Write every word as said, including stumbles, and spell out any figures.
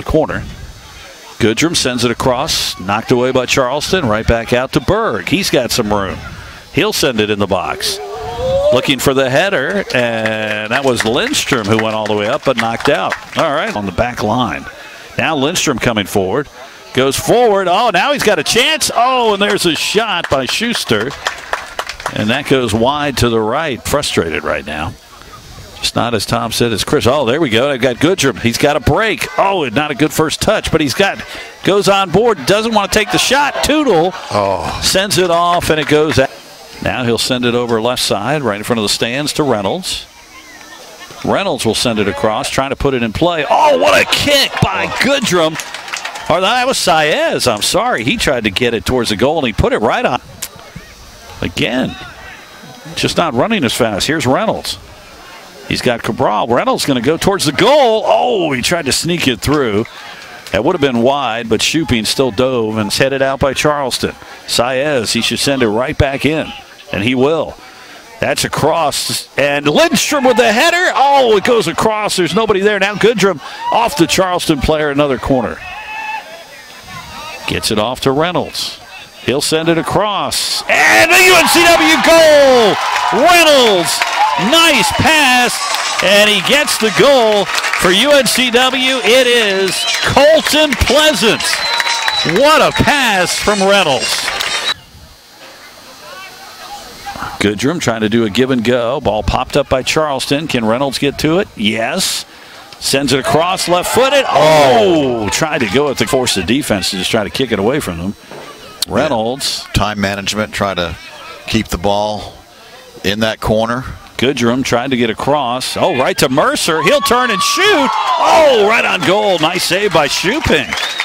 corner. Goodrum sends it across, knocked away by Charleston, right back out to Berg. He's got some room. He'll send it in the box. Looking for the header, and that was Lindstrom who went all the way up but knocked out. All right, on the back line. Now Lindstrom coming forward. Goes forward. Oh, now he's got a chance. Oh, and there's a shot by Schuster. And that goes wide to the right. Frustrated right now. Just not, as Tom said, as Chris. Oh, there we go. I've got Goodrum. He's got a break. Oh, not a good first touch, but he's got, goes on board, doesn't want to take the shot. Tootle oh. sends it off, and it goes out. Now he'll send it over left side, right in front of the stands to Reynolds. Reynolds will send it across, trying to put it in play. Oh, what a kick by Goodrum. Or that was Saez. I'm sorry. He tried to get it towards the goal, and he put it right on. Again, just not running as fast. Here's Reynolds. He's got Cabral. Reynolds going to go towards the goal. Oh, he tried to sneak it through. That would have been wide, but Shuping still dove and it's headed out by Charleston. Saez, he should send it right back in, and he will. That's a cross, and Lindstrom with the header. Oh, it goes across. There's nobody there. Now Goodrum off the Charleston player, another corner. Gets it off to Reynolds. He'll send it across, and a U N C W goal! Reynolds, nice pass, and he gets the goal for U N C W. It is Colton Pleasant. What a pass from Reynolds. Goodrum trying to do a give and go. Ball popped up by Charleston. Can Reynolds get to it? Yes. Sends it across, left-footed. Oh, tried to go at the force of defense to just try to kick it away from them. Reynolds. Yeah. Time management, try to keep the ball in that corner. Goodrum tried to get across. Oh, right to Mercer. He'll turn and shoot. Oh, right on goal. Nice save by Shuping.